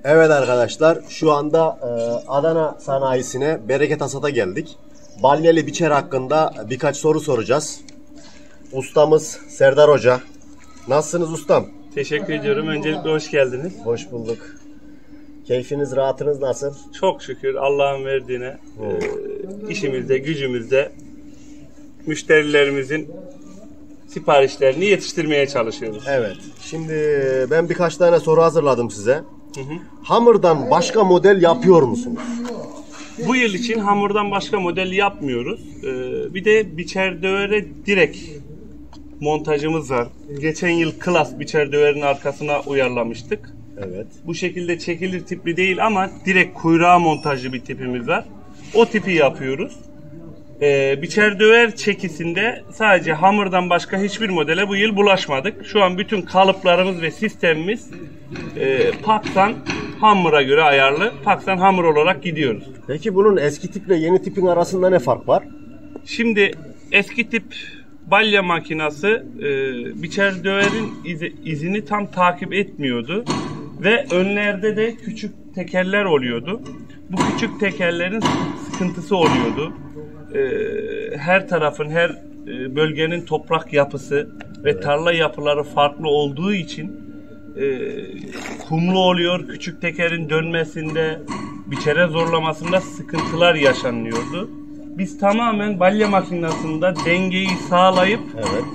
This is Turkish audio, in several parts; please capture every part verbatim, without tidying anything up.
Evet arkadaşlar, şu anda e, Adana sanayisine Bereket Hasat'a geldik. Balyeli biçer hakkında birkaç soru soracağız. Ustamız Serdar Hoca. Nasılsınız ustam? Teşekkür ediyorum. Öncelikle hoş geldiniz. Hoş bulduk. Keyfiniz, rahatınız nasıl? Çok şükür Allah'ın verdiğine e, işimizde, gücümüzde müşterilerimizin siparişlerini yetiştirmeye çalışıyoruz. Evet. Şimdi ben birkaç tane soru hazırladım size. Hı hı. Hamurdan başka model yapıyor musunuz? Bu yıl için hamurdan başka model yapmıyoruz. Ee, bir de biçer dövere direkt montajımız var. Geçen yıl klas biçer döverin arkasına uyarlamıştık. Evet. Bu şekilde çekilir tipli değil ama direkt kuyruğa montajlı bir tipimiz var. O tipi yapıyoruz. Ee, biçer döver çekisinde sadece hamurdan başka hiçbir modele bu yıl bulaşmadık. Şu an bütün kalıplarımız ve sistemimiz e, Paksan hamura göre ayarlı. Paksan hamur olarak gidiyoruz. Peki bunun eski tiple yeni tipin arasında ne fark var? Şimdi eski tip balya makinası e, biçer döverin izi, izini tam takip etmiyordu. Ve önlerde de küçük tekerler oluyordu. Bu küçük tekerlerin sıkıntısı oluyordu. Ee, her tarafın, her e, bölgenin toprak yapısı ve evet. tarla yapıları farklı olduğu için e, kumlu oluyor. Küçük tekerin dönmesinde, biçere zorlamasında sıkıntılar yaşanıyordu. Biz tamamen balya makinesinde dengeyi sağlayıp evet.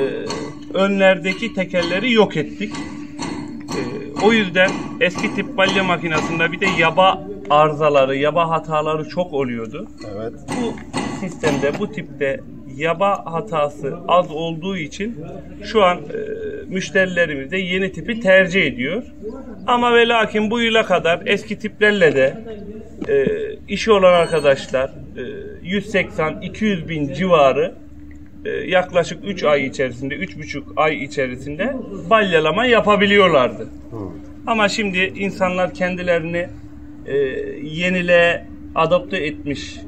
e, önlerdeki tekerleri yok ettik. E, o yüzden eski tip balya makinesinde bir de yaba arızaları, yaba hataları çok oluyordu. Evet. Bu sistemde, bu tipte yaba hatası az olduğu için şu an e, müşterilerimiz de yeni tipi tercih ediyor. Ama ve lakin bu yıla kadar eski tiplerle de e, işi olan arkadaşlar e, yüz seksen iki yüz bin civarı e, yaklaşık üç ay içerisinde, üç buçuk ay içerisinde balyalama yapabiliyorlardı. Hmm. Ama şimdi insanlar kendilerini e, yenile adapte etmiş.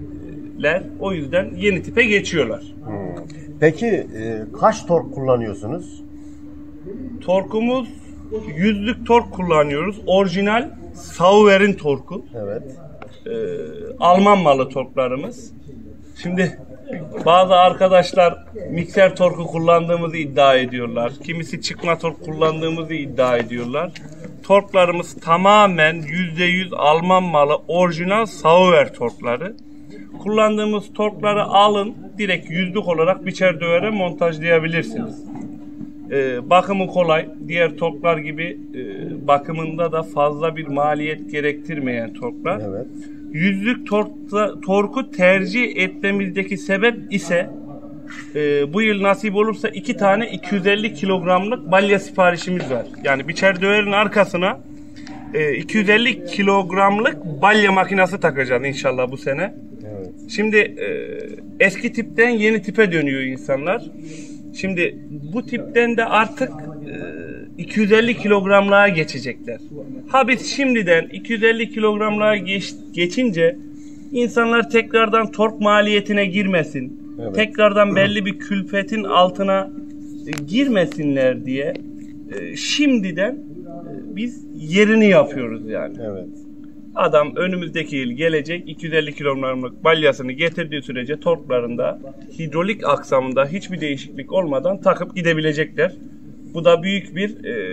O yüzden yeni tipe geçiyorlar. Hmm. Peki e, kaç tork kullanıyorsunuz? Torkumuz yüzlük tork kullanıyoruz. Orijinal Sauer'in torku. Evet. E, Alman malı torklarımız. Şimdi bazı arkadaşlar mikser torku kullandığımızı iddia ediyorlar. Kimisi çıkma tork kullandığımızı iddia ediyorlar. Torklarımız tamamen yüzde yüz Alman malı orijinal Sauer torkları. Kullandığımız torkları alın, direkt yüzlük olarak biçer dövere montajlayabilirsiniz. Ee, bakımı kolay, diğer torklar gibi e, bakımında da fazla bir maliyet gerektirmeyen torklar. Evet. Yüzlük torkta, torku tercih etmemizdeki sebep ise e, bu yıl nasip olursa iki tane iki yüz elli kilogramlık balya siparişimiz var. Yani biçer döverin arkasına e, iki yüz elli kilogramlık balya makinesi takacağız inşallah bu sene. Evet. Şimdi e, eski tipten yeni tipe dönüyor insanlar. Şimdi bu tipten de artık e, iki yüz elli kilogramlığa geçecekler. Ha biz şimdiden iki yüz elli kilogramlığa geç, geçince insanlar tekrardan tork maliyetine girmesin. Evet. Tekrardan belli bir külfetin altına e, girmesinler diye e, şimdiden e, biz yerini yapıyoruz yani. Evet. Adam önümüzdeki yıl gelecek iki yüz elli kilogramlık balyasını getirdiği sürece torklarında hidrolik aksamında hiçbir değişiklik olmadan takıp gidebilecekler. Bu da büyük bir e,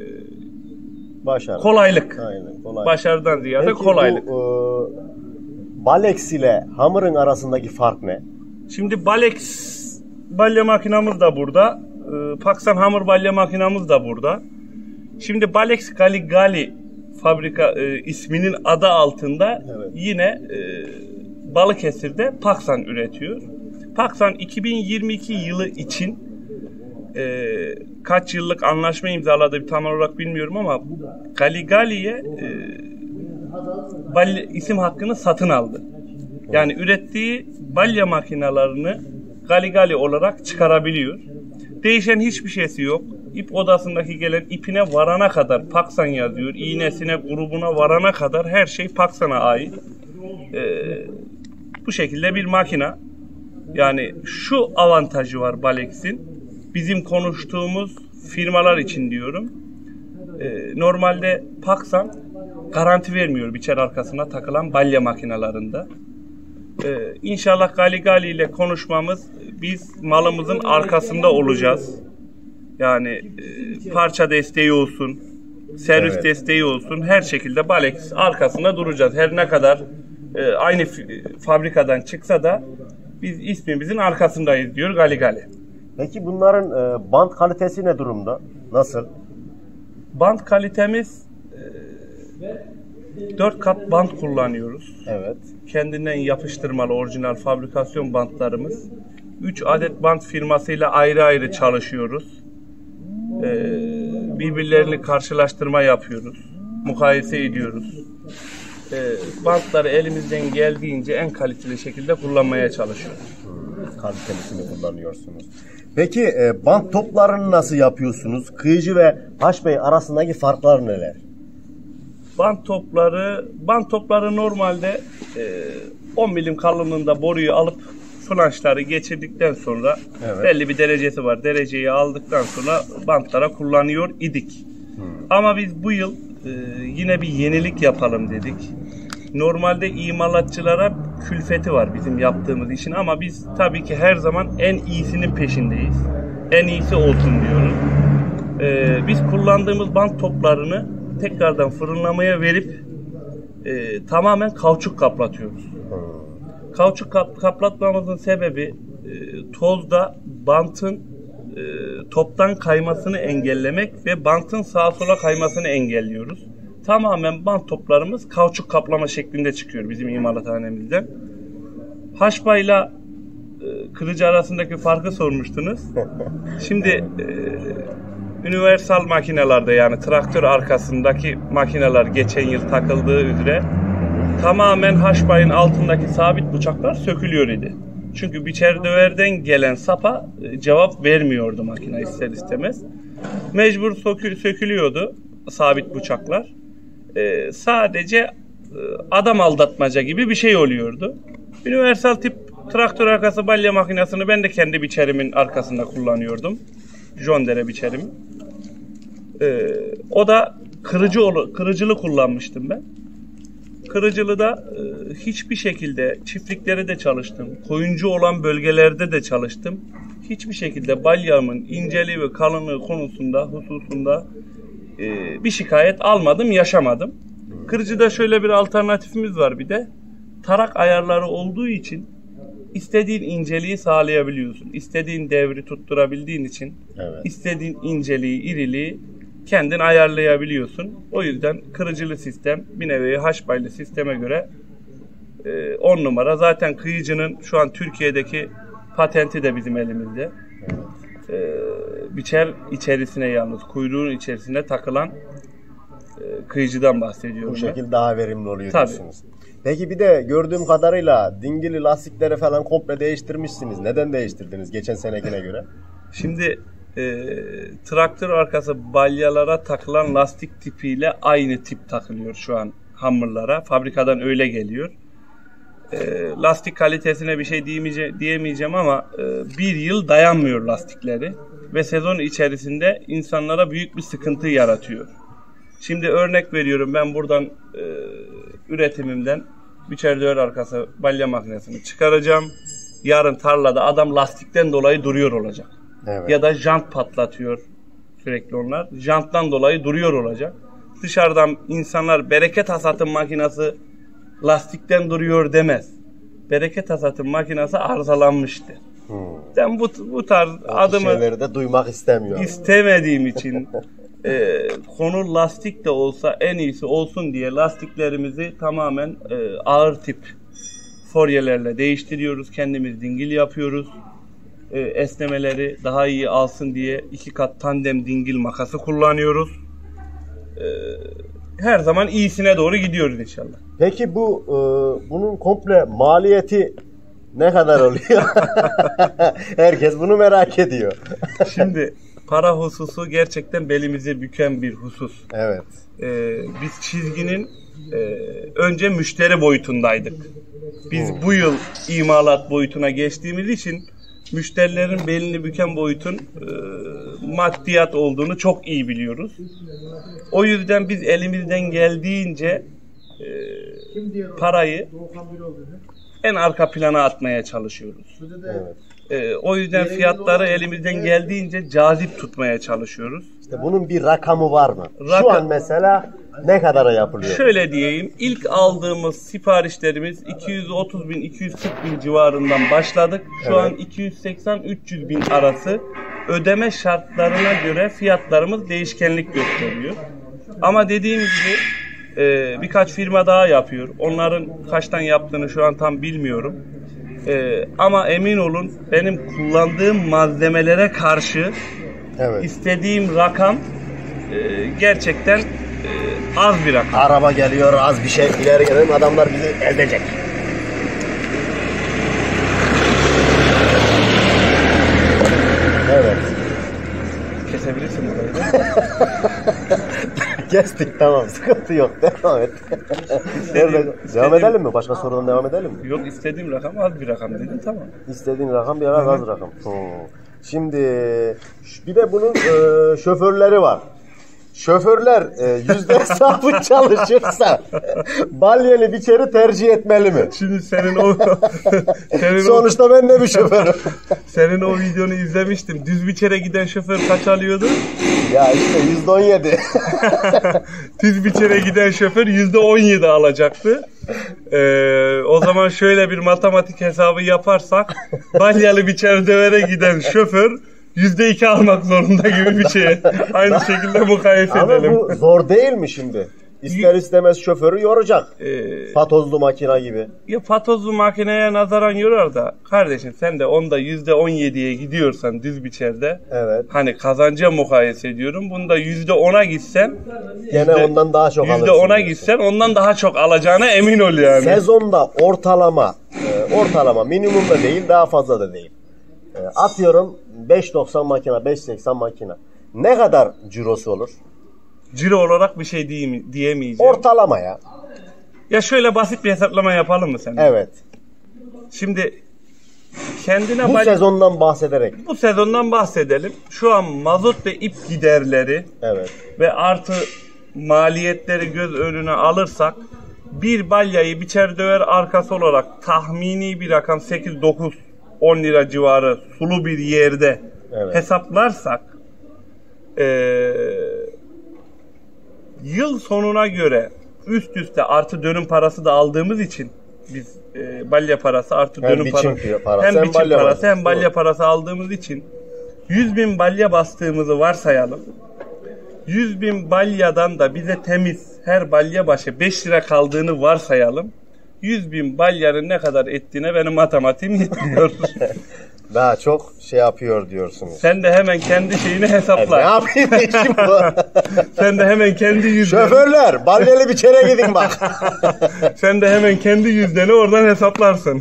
Başarı. kolaylık. Aynen, kolaylık. Başarıdan ziyade Peki kolaylık. Bu e, Balex ile hamurun arasındaki fark ne? Şimdi Balex balya makinamız da burada. E, Paksan hamur balya makinamız da burada. Şimdi Balex Galigali fabrika e, isminin adı altında evet. yine e, Balıkesir'de Paksan üretiyor. Paksan iki bin yirmi iki yılı için e, kaç yıllık anlaşma imzaladı bir tam olarak bilmiyorum ama Galigali'ye e, balya, isim hakkını satın aldı. Yani ürettiği balya makinalarını Galigali olarak çıkarabiliyor. Değişen hiçbir şeysi yok. İp odasındaki gelen ipine varana kadar Paksan yazıyor. İğnesine, grubuna varana kadar her şey Paksan'a ait. Ee, bu şekilde bir makina. Yani şu avantajı var Balex'in. Bizim konuştuğumuz firmalar için diyorum. Ee, normalde Paksan garanti vermiyor biçer arkasına takılan balya makinelerinde. Ee, İnşallah Gali Gali ile konuşmamız, biz malımızın arkasında olacağız. Yani e, parça desteği olsun, servis Evet. desteği olsun, her şekilde Balex arkasında duracağız. Her ne kadar e, aynı fabrikadan çıksa da biz ismimizin arkasındayız diyor Gali Gali. Peki bunların e, bant kalitesi ne durumda? Nasıl? Bant kalitemiz e, dört kat bant kullanıyoruz. Evet. Kendinden yapıştırmalı orijinal fabrikasyon bantlarımız. üç adet bant firmasıyla ayrı ayrı çalışıyoruz. Ee, birbirlerini karşılaştırma yapıyoruz. Mukayese ediyoruz. Ee, bantları elimizden geldiğince en kaliteli şekilde kullanmaya çalışıyoruz. Hmm, kalitelisini kullanıyorsunuz. Peki e, bant toplarını nasıl yapıyorsunuz? Kıyıcı ve haşbey arasındaki farklar neler? Bant topları, bant topları normalde e, on milim kalınlığında boruyu alıp flanşları geçirdikten sonra Evet. belli bir derecesi var. Dereceyi aldıktan sonra bantlara kullanıyor idik. Hmm. Ama biz bu yıl e, yine bir yenilik yapalım dedik. Normalde imalatçılara külfeti var bizim yaptığımız işin ama biz tabii ki her zaman en iyisinin peşindeyiz. En iyisi olsun diyoruz. E, biz kullandığımız bant toplarını tekrardan fırınlamaya verip e, tamamen kauçuk kaplatıyoruz. Hmm. Kauçuk kap, kaplatmamızın sebebi e, tozda bantın e, toptan kaymasını engellemek ve bantın sağa sola kaymasını engelliyoruz. Tamamen bant toplarımız kauçuk kaplama şeklinde çıkıyor bizim imalathanemizden. Haşbayla e, kırıcı arasındaki farkı sormuştunuz. Şimdi e, universal makinelerde, yani traktör arkasındaki makineler geçen yıl takıldığı üzere tamamen haşbayın altındaki sabit bıçaklar sökülüyor idi. Çünkü biçer döverden gelen sapa e, cevap vermiyordu makine ister istemez. Mecbur sökül, sökülüyordu sabit bıçaklar. E, sadece e, adam aldatmaca gibi bir şey oluyordu. Universal tip traktör arkası balya makinesini ben de kendi biçerimin arkasında kullanıyordum. John Deere biçerim. E, o da kırıcı kırıcılı kullanmıştım ben. Kırıcılıda e, hiçbir şekilde çiftliklere de çalıştım. Koyuncu olan bölgelerde de çalıştım. Hiçbir şekilde balyamın inceliği ve kalınlığı konusunda, hususunda e, bir şikayet almadım, yaşamadım. Kırıcıda şöyle bir alternatifimiz var bir de. Tarak ayarları olduğu için istediğin inceliği sağlayabiliyorsun. İstediğin devri tutturabildiğin için Evet. istediğin inceliği, iriliği kendin ayarlayabiliyorsun. O yüzden kırıcılı sistem bir nevi haşbaylı sisteme göre on numara. Zaten kıyıcının şu an Türkiye'deki patenti de bizim elimizde. Evet. E, biçer içerisine, yalnız kuyruğun içerisine takılan e, kıyıcıdan bahsediyorum. Bu ben. şekilde daha verimli oluyor Tabii. diyorsunuz. Peki bir de gördüğüm kadarıyla dingili lastikleri falan komple değiştirmişsiniz. Neden değiştirdiniz geçen senekine göre? Şimdi e, traktör arkası balyalara takılan lastik tipiyle aynı tip takılıyor şu an hammerlara. Fabrikadan öyle geliyor. E, lastik kalitesine bir şey diyemeyeceğim, diyemeyeceğim ama e, bir yıl dayanmıyor lastikleri. Ve sezon içerisinde insanlara büyük bir sıkıntı yaratıyor. Şimdi örnek veriyorum, ben buradan e, üretimimden biçer döver arkası balya makinesini çıkaracağım. Yarın tarlada adam lastikten dolayı duruyor olacak. Evet. Ya da jant patlatıyor sürekli onlar. Janttan dolayı duruyor olacak. Dışarıdan insanlar bereket hasatın makinesi lastikten duruyor demez. Bereket hasatın makinesi arızalanmıştır. Hmm. Ben bu, bu tarz O adımı şeyleri de duymak istemiyorum. istemediğim için e, konu lastik de olsa en iyisi olsun diye lastiklerimizi tamamen e, ağır tip foryelerle değiştiriyoruz. Kendimiz dingil yapıyoruz. E, esnemeleri daha iyi alsın diye iki kat tandem dingil makası kullanıyoruz. E, her zaman iyisine doğru gidiyoruz inşallah. Peki bu e, bunun komple maliyeti ne kadar oluyor? Herkes bunu merak ediyor. Şimdi para hususu gerçekten belimizi büken bir husus. Evet. Ee, biz çizginin e, önce müşteri boyutundaydık. Biz bu yıl imalat boyutuna geçtiğimiz için müşterilerin belini büken boyutun e, maddiyat olduğunu çok iyi biliyoruz. O yüzden biz elimizden geldiğince e, parayı en arka plana atmaya çalışıyoruz. Evet. E, o yüzden fiyatları elimizden geldiğince cazip tutmaya çalışıyoruz. İşte bunun bir rakamı var mı? Raka- Şu an mesela ne kadara yapılıyor? Şöyle diyeyim, ilk aldığımız siparişlerimiz iki yüz otuz bin iki yüz kırk bin civarından başladık. Şu Evet. an iki yüz seksen üç yüz bin arası. Ödeme şartlarına göre fiyatlarımız değişkenlik gösteriyor. Ama dediğim gibi e, birkaç firma daha yapıyor. Onların kaçtan yaptığını şu an tam bilmiyorum. E, ama emin olun benim kullandığım malzemelere karşı Evet. istediğim rakam e, gerçekten e, az bir rakam. Araba geliyor, az bir şey ileri gelelim, adamlar bizi ezecek. Evet. Kesebilirsin burayı. Kestik, tamam, sıkıntı yok, devam et. Nerede? Devam edelim mi? Başka sorudan devam edelim mi? Yok, istediğim rakam az bir rakam dedim, tamam. İstediğin rakam bir ara az rakam. Hmm. Şimdi ş- bir de bunun e, şoförleri var. Şoförler e, yüzde hesabı çalışırsa balyeli biçeri tercih etmeli mi? Şimdi senin o senin o, Sonuçta ben de bir şoförüm. senin o videonu izlemiştim. Düz biçere giden şoför kaç alıyordu? Ya işte yüzde on yedi. Düz biçere giden şoför yüzde on yedi alacaktı. Ee, o zaman şöyle bir matematik hesabı yaparsak balyalı biçer dövere giden şoför yüzde iki almak zorunda gibi bir şey. Aynı şekilde mukayese Ama edelim. bu zor değil mi şimdi? İster istemez şoförü yoracak. Ee, Patozlu makina gibi. Ya patozlu makineye nazaran yorar da kardeşim sen de onda yüzde on yediye gidiyorsan düz biçerde, Evet. hani kazanca mukayese ediyorum. Bunda yüzde ona gitsen Gene yüzde- ondan daha çok alırsın. yüzde ona diyorsun. gitsen ondan daha çok alacağına emin ol yani. Sezonda ortalama e, ortalama minimum da değil, daha fazla da değil. E, atıyorum beş doksan makina, beş seksen makina. Ne kadar cirosu olur? Ciro olarak bir şey diyeyim, diyemeyeceğim. Ortalama ya. Ya şöyle basit bir hesaplama yapalım mı sen? Evet. Şimdi kendine Bu bal- sezondan bahsederek. bu sezondan bahsedelim. Şu an mazot ve ip giderleri Evet. ve artı maliyetleri göz önüne alırsak bir balyayı biçer döver arkası olarak tahmini bir rakam sekiz dokuz on lira civarı sulu bir yerde Evet. hesaplarsak eee, yıl sonuna göre üst üste artı dönüm parası da aldığımız için biz e, balya parası artı Hem dönüm biçim para- parası, hem hem biçim balya parası parası. hem balya Doğru. parası aldığımız için yüz bin balya bastığımızı varsayalım. yüz bin balyadan da bize temiz her balya başı beş lira kaldığını varsayalım. yüz bin balyanın ne kadar ettiğine benim matematiğim yetmiyor. Daha çok şey yapıyor diyorsunuz. Sen de hemen kendi şeyini E, hesapla. ne yapayım işim bu? Sen de hemen kendi yüzdeni, Şoförler, balyeli biçere gidin bak. sen de hemen kendi yüzdeni oradan hesaplarsın.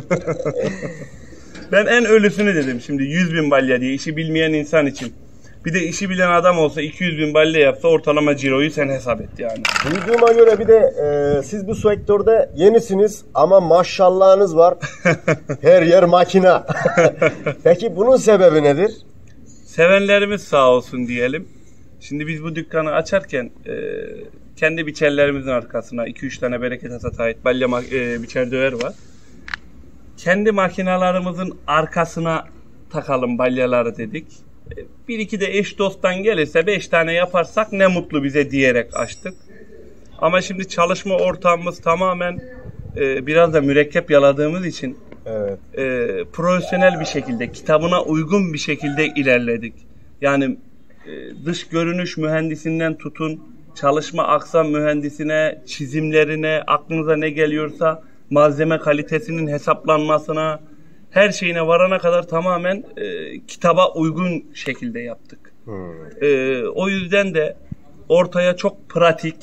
Ben en ölüsünü dedim şimdi yüz bin balya diye, işi bilmeyen insan için. Bir de işi bilen adam olsa iki yüz bin balya yapsa ortalama ciroyu sen hesap et yani. Duyduğuma göre bir de e, siz bu sektörde yenisiniz ama maşallahınız var. Her yer makina. Peki bunun sebebi nedir? Sevenlerimiz sağ olsun diyelim. Şimdi biz bu dükkanı açarken e, kendi biçerlerimizin arkasına iki üç tane Bereket Hasat'a ait balya ma- e, biçer döver var. Kendi makinalarımızın arkasına takalım balyaları dedik. E, bir iki de eş dosttan gelirse beş tane yaparsak ne mutlu bize diyerek açtık. Ama şimdi çalışma ortamımız tamamen e, biraz da mürekkep yaladığımız için Evet. e, profesyonel bir şekilde, kitabına uygun bir şekilde ilerledik. Yani e, dış görünüş mühendisinden tutun, çalışma aksam mühendisine, çizimlerine, aklınıza ne geliyorsa malzeme kalitesinin hesaplanmasına, her şeyine varana kadar tamamen e, kitaba uygun şekilde yaptık. Hmm. E, o yüzden de ortaya çok pratik,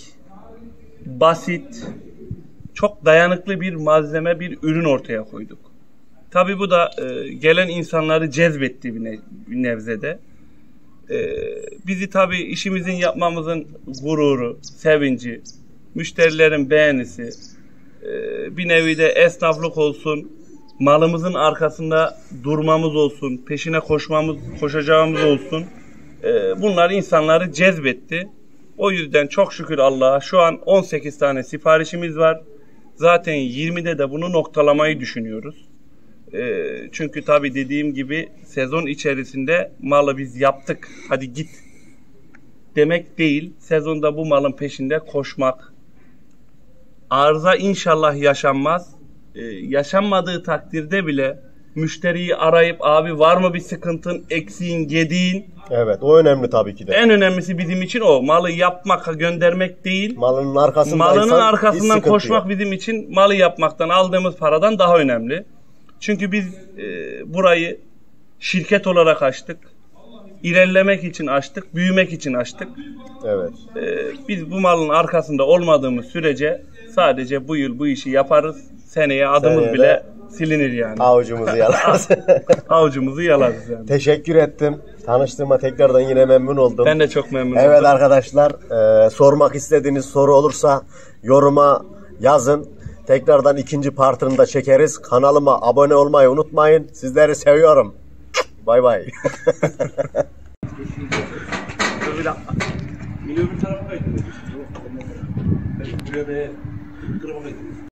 basit, çok dayanıklı bir malzeme, bir ürün ortaya koyduk. Tabii bu da e, gelen insanları cezbetti bir, ne, bir nebzede. E, bizi tabii işimizin yapmamızın gururu, sevinci, müşterilerin beğenisi, e, bir nevi de esnaflık olsun, malımızın arkasında durmamız olsun, peşine koşmamız, koşacağımız olsun. E, bunlar insanları cezbetti. O yüzden çok şükür Allah'a şu an on sekiz tane siparişimiz var. Zaten yirmide de bunu noktalamayı düşünüyoruz. Ee, çünkü tabii dediğim gibi sezon içerisinde malı biz yaptık, hadi git demek değil. Sezonda bu malın peşinde koşmak. Arıza inşallah yaşanmaz. Ee, yaşanmadığı takdirde bile müşteriyi arayıp abi var mı bir sıkıntın, eksiğin, gediğin. Evet, o önemli tabii ki de. En önemlisi bizim için o. Malı yapmak, göndermek değil. Malının arkasından Malının arkasından koşmak bizim için malı yapmaktan aldığımız paradan daha önemli. Çünkü biz e, burayı şirket olarak açtık. İlerlemek için açtık, büyümek için açtık. Evet. E, biz bu malın arkasında olmadığımız sürece sadece bu yıl bu işi yaparız. Seneye adımız Seneye bile silinir yani. Avucumuzu yalarız. Avucumuzu yalarız yani. Teşekkür ettim. Tanıştığıma tekrardan yine memnun oldum. Ben de çok memnun Evet oldum. arkadaşlar, e, sormak istediğiniz soru olursa yoruma yazın. Tekrardan ikinci partını da çekeriz. Kanalıma abone olmayı unutmayın. Sizleri seviyorum. Bay bay. Öbür tarafa kaydı. Buraya da